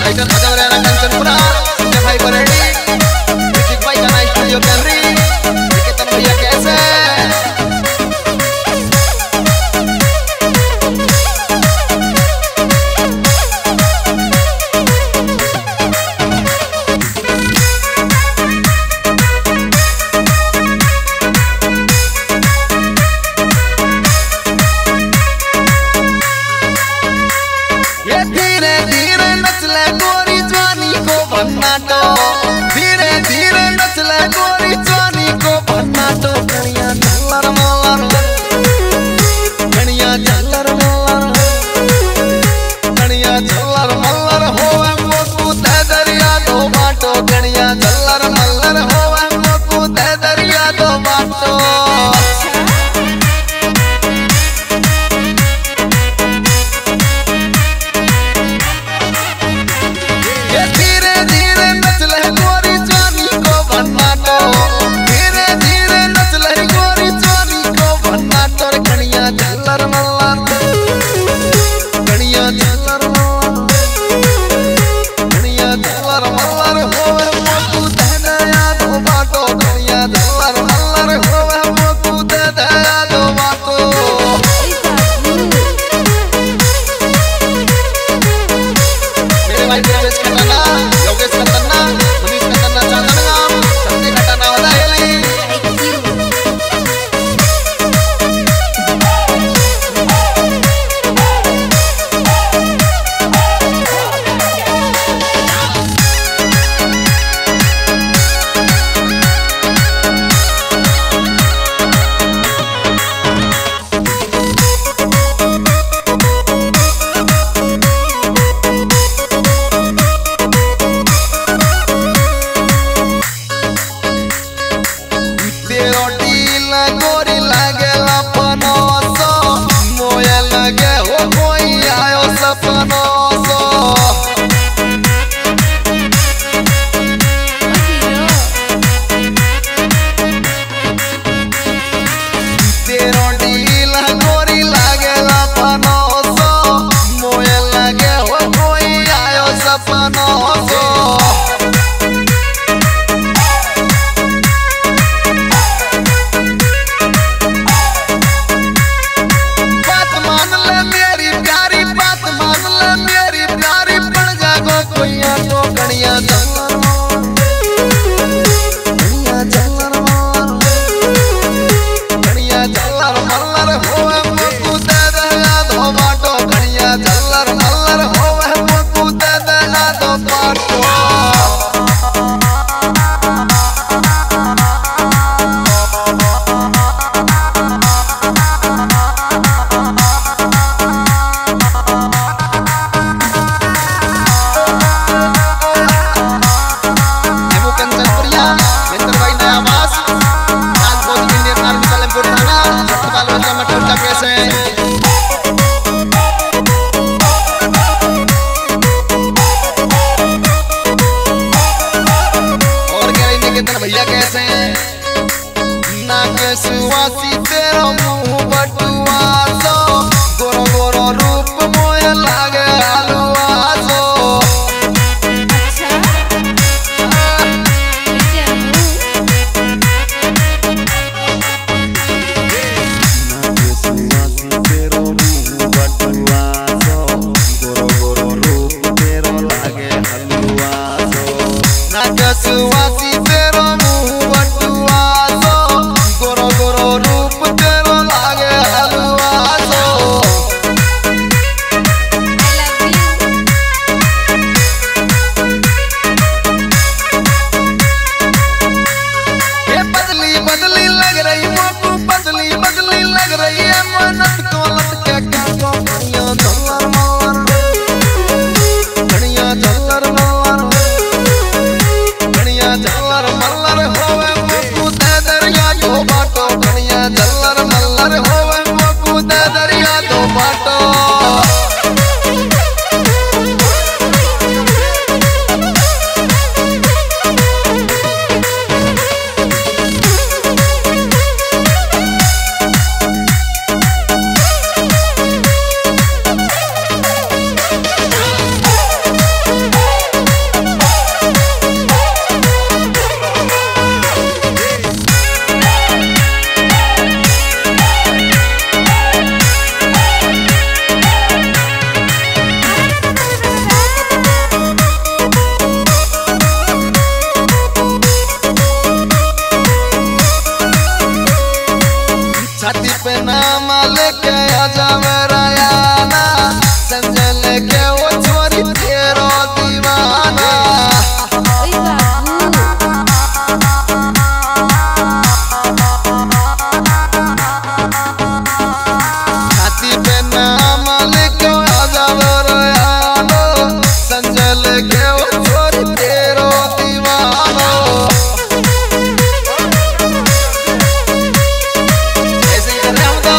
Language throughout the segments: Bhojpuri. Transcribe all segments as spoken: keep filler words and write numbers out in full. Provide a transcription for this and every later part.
टाइटल बजाव रहा है कंचनपुरा के भाई बरेडी म्यूजिक भाई गाना स्टूडियो कैमरी निकेतन भैया कैसे धीरे धीरे नचले गोरी जवानी को बनना के वो छोरी तेरो दीवाना छाती पे नाम लिखो आजाव रोयानो संजल के वो छोरी तेरो दीवानो ऐसे कर रहे हम तो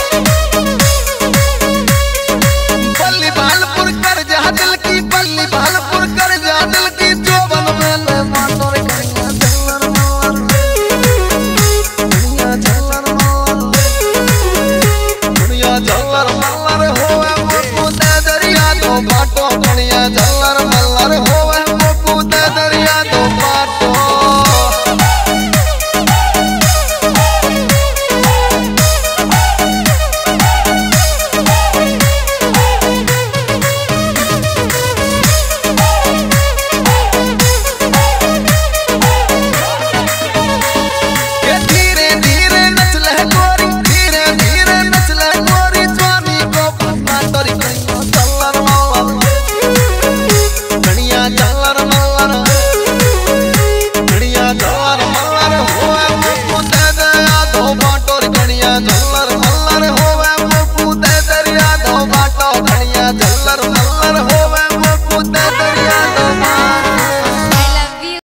बल्ली भालपुर कर जा दिल की बल्ली भालपुर कर जा दिल की जो बन में मानोर करिया झल्लर मार दुनिया झल्लर मार दुनिया झल्लर मल्लर होवे मोकू दे दरिया दो बाटो दुनिया झल्लर मल्लर होवे मोकू दे दरिया दो बाटो झल्लर मल्लर होवे